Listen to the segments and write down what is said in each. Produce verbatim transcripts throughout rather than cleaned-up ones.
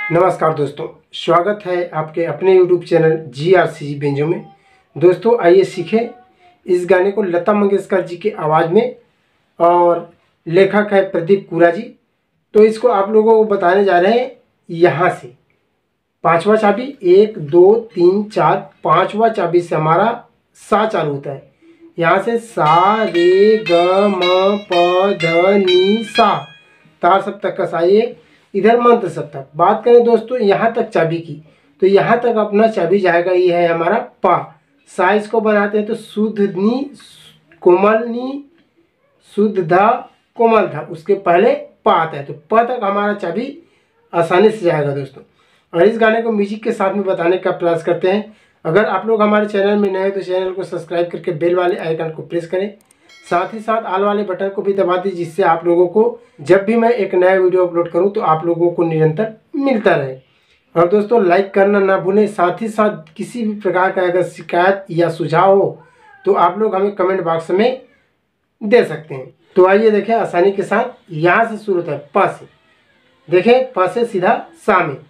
नमस्कार दोस्तों, स्वागत है आपके अपने YouTube channel G R C G बेंजो में। दोस्तों आइए सीखें इस गाने को लता मंगेशकर जी की आवाज़ में, और लेखक है प्रदीप कुरा जी। तो इसको आप लोगों को बताने जा रहे हैं यहाँ से। पांचवा चाबी, एक दो तीन चार, पांचवा चाबी से हमारा सा चालू होता है। यहाँ से सा रे ग म प ध नी सा, तार सप्तक का सा, ये इधर मंत्र सप्तक। बात करें दोस्तों यहाँ तक चाबी की, तो यहाँ तक अपना चाबी जाएगा, ये है हमारा पा। सा इसको बनाते हैं तो शुद्ध नी, कोमल नी, शुद्ध धा, कोमल धा, उसके पहले पा आता है, तो प तक हमारा चाबी आसानी से जाएगा दोस्तों। और इस गाने को म्यूजिक के साथ में बताने का प्रयास करते हैं। अगर आप लोग हमारे चैनल में नए हैं तो चैनल को सब्सक्राइब करके बेल वाले आइकन को प्रेस करें, साथ ही साथ आल वाले बटन को भी दबा दें, जिससे आप लोगों को जब भी मैं एक नया वीडियो अपलोड करूं तो आप लोगों को निरंतर मिलता रहे। और दोस्तों लाइक करना ना भूलें। साथ ही साथ किसी भी प्रकार का अगर शिकायत या सुझाव हो तो आप लोग हमें कमेंट बॉक्स में दे सकते हैं। तो आइए देखें आसानी के साथ। यहाँ से शुरू होता है प से, देखें प से सीधा सा में।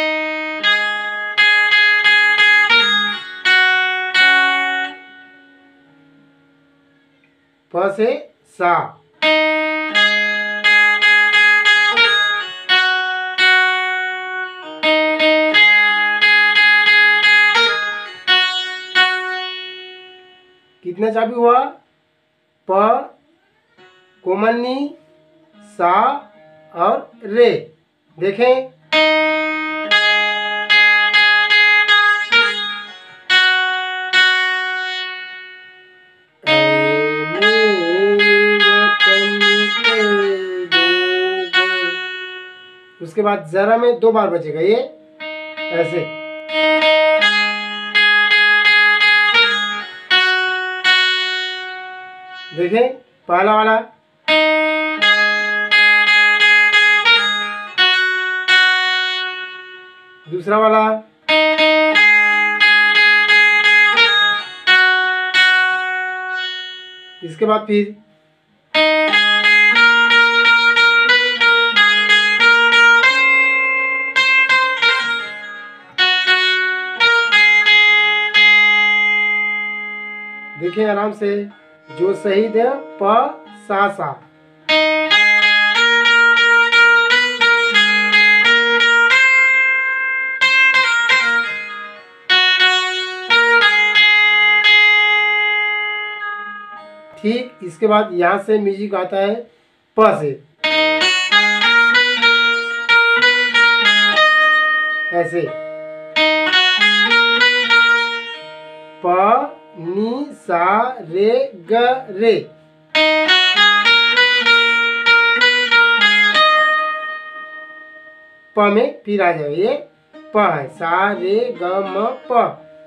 प से सा, कितना चाबी हुआ? प, कोमल नी, सा और रे। देखें उसके बाद जरा में दो बार बजेगा ये ऐसे। देखें पहला वाला, दूसरा वाला, इसके बाद फिर देखिए आराम से, जो शहीद है प सा सा। ठीक इसके बाद यहाँ से म्यूजिक आता है प से, ऐसे प नी सा रे ग रे। प में फिर आ जाए, ये प है, सा रे ग म प।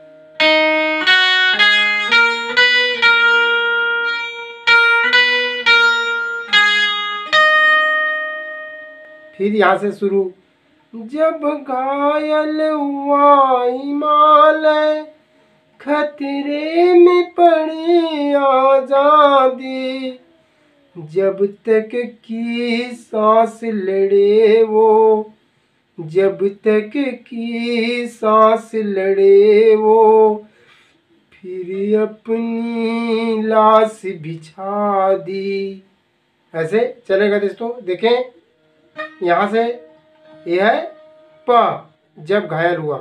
फिर यहाँ से शुरू, जब घायल हुआ हिमालय, खतरे में पड़ी आजादी, जब तक की सांस लड़े वो, जब तक की सांस लड़े वो, फिर अपनी लाश बिछा दी। ऐसे चलेगा दोस्तों। देखें यहाँ से यह है प, जब घायल हुआ।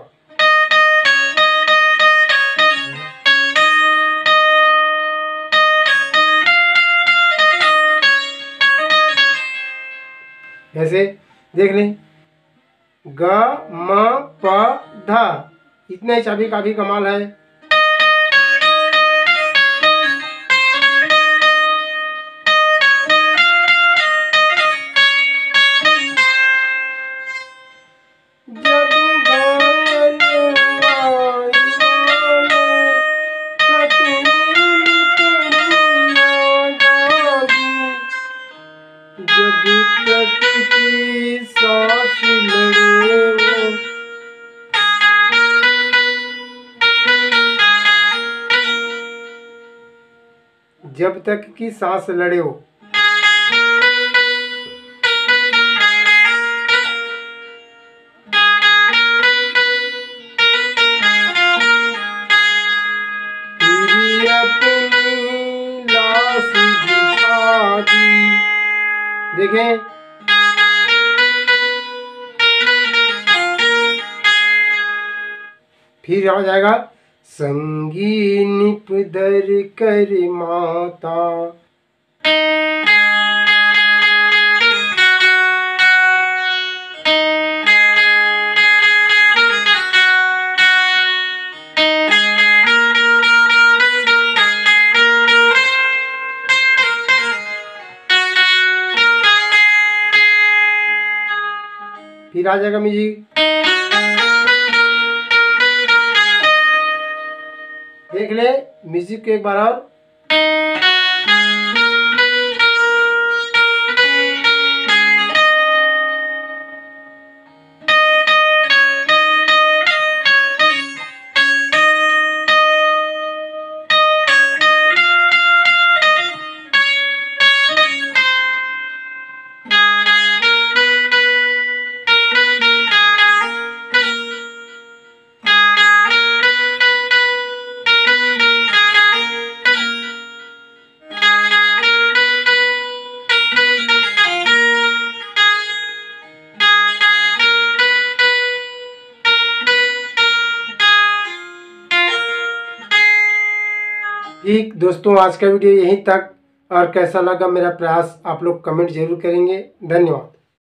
ऐसे देख लें, ग म प ध, इतने चाबी का भी कमाल है। जब तक की सांस लड़े हो, दी। देखें, फिर आ जाएगा संगी निपदर कर माता। फिर आ जाएगा म्यूजिक, देख ले म्यूजिक को एक बार और। ठीक दोस्तों, आज का वीडियो यहीं तक। और कैसा लगा मेरा प्रयास आप लोग कमेंट जरूर करेंगे। धन्यवाद।